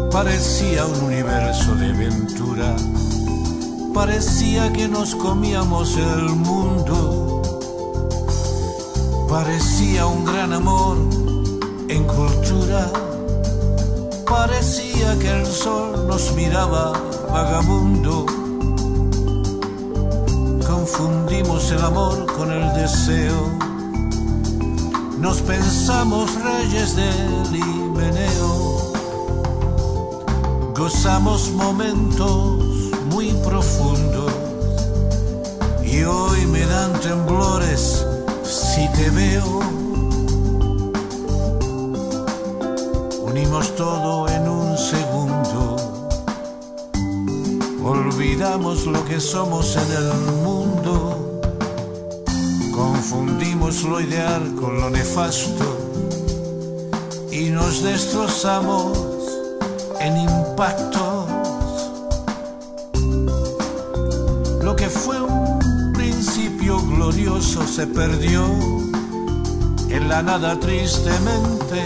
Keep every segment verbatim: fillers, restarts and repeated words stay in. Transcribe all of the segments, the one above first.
Parecía un universo de aventura, parecía que nos comíamos el mundo, parecía un gran amor en cultura, parecía que el sol nos miraba vagabundo. Confundimos el amor con el deseo, nos pensamos reyes del himeneo. Gozamos momentos muy profundos y hoy me dan temblores si te veo. Unimos todo en un segundo, olvidamos lo que somos en el mundo, confundimos lo ideal con lo nefasto y nos destrozamos en impactos. Lo que fue un principio glorioso se perdió en la nada tristemente.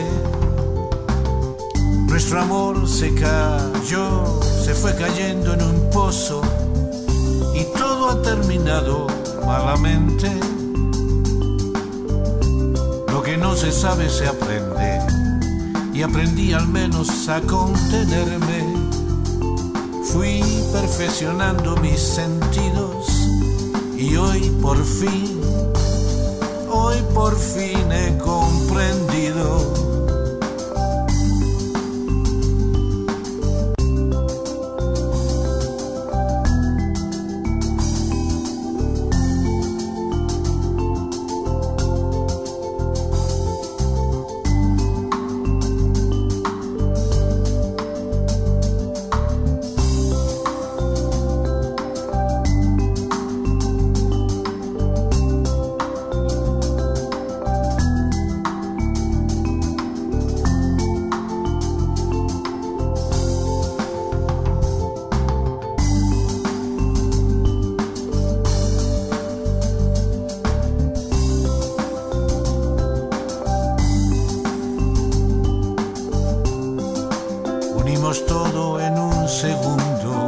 Nuestro amor se cayó, se fue cayendo en un pozo y todo ha terminado malamente. Lo que no se sabe se aprende y aprendí al menos a contenerme. Fui perfeccionando mis sentidos y hoy por fin, hoy por fin he comprendido. Unimos todo en un segundo,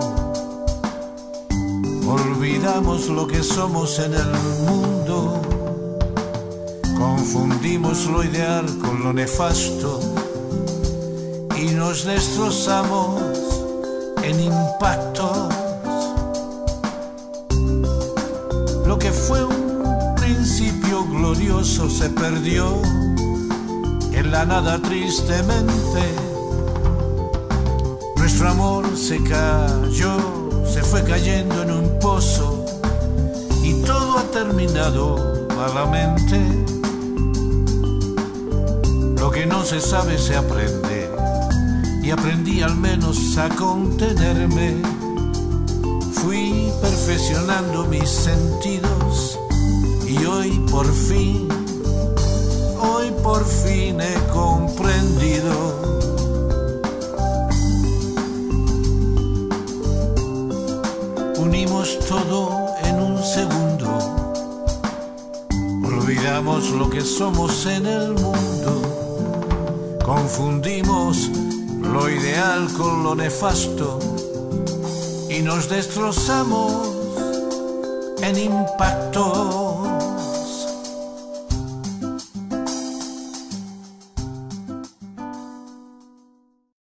olvidamos lo que somos en el mundo, confundimos lo ideal con lo nefasto y nos destrozamos en impactos. Lo que fue un principio glorioso se perdió en la nada tristemente. Nuestro amor se cayó, se fue cayendo en un pozo y todo ha terminado malamente. Lo que no se sabe se aprende y aprendí al menos a contenerme. Fui perfeccionando mis sentidos y hoy por fin, hoy por fin he comprendido. Unimos todo en un segundo, olvidamos lo que somos en el mundo, confundimos lo ideal con lo nefasto y nos destrozamos en impacto.